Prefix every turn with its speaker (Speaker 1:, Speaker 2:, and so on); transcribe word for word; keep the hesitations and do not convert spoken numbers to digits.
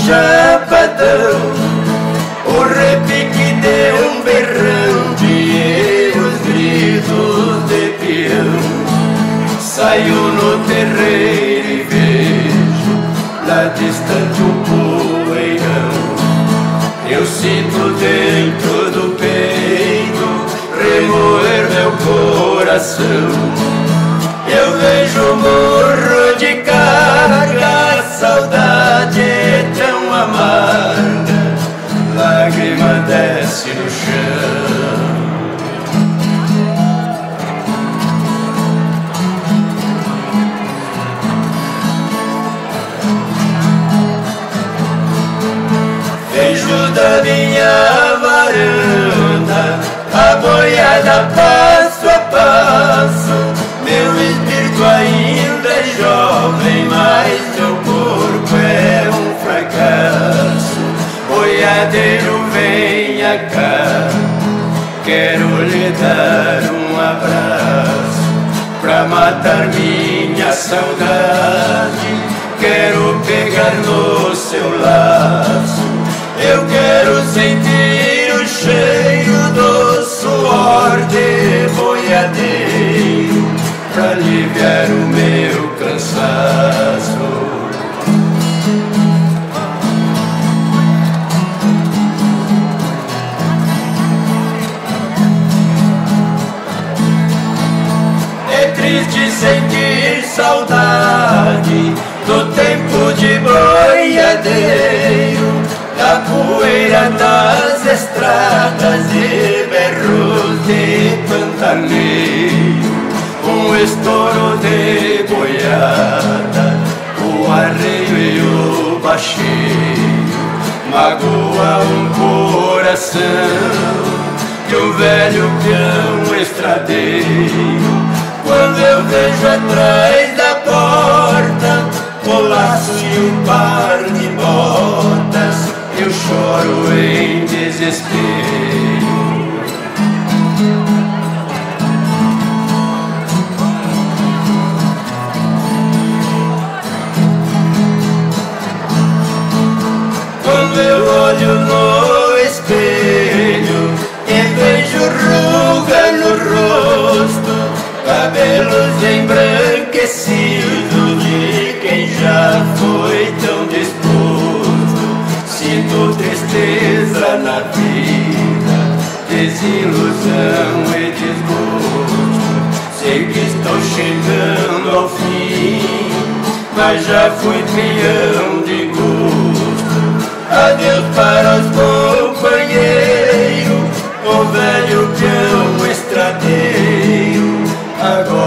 Speaker 1: chapadão, o repique de um berrante e os gritos de peão. Saio no terreiro e vejo lá distante um poeirão. Eu sinto dentro do peito remoer meu coração. Eu vejo o morro de carga, a saudade é tão amarga, lágrima desce no chão. Vejo da minha varanda a boiada passo a passo. Meu espírito ainda é jovem, mas meu corpo é um fracasso. Boiadeiro, venha cá, quero lhe dar um abraço pra matar minha saudade. Quero pegar no seu laço, eu quero sentir o cheiro do suor de boiadeiro pra aliviar o meu cansaço. É triste sentir saudade do tempo de boiadeiro, da poeira das estradas e berros de pantaneiro. Um estouro de boiada, o arreio e o baixeiro magoa um coração de um velho peão estradeiro. Quando eu vejo atrás da porta o laço e um par de botas, eu choro em desespero. Quando eu olho no espelho e vejo ruga no rosto, cabelos embranquecidos de quem já foi tão disposto, sinto tristeza na vida, desilusão e desgosto. Sei que estou chegando ao fim, mas já fui peão de gosto. Adeus para os companheiros, o velho peão estradeiro, agora